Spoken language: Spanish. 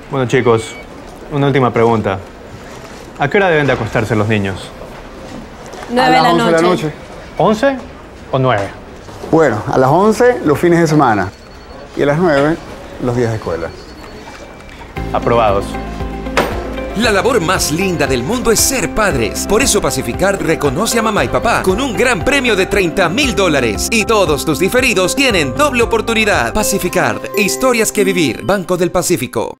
Bueno, chicos, una última pregunta. ¿A qué hora deben de acostarse los niños? 9 de la 11 de la noche. noche. ¿11 o 9? Bueno, a las 11 los fines de semana y a las 9 los días de escuela. Aprobados. La labor más linda del mundo es ser padres. Por eso Pacificard reconoce a mamá y papá con un gran premio de $30,000. Y todos tus diferidos tienen doble oportunidad. Pacificard, historias que vivir. Banco del Pacífico.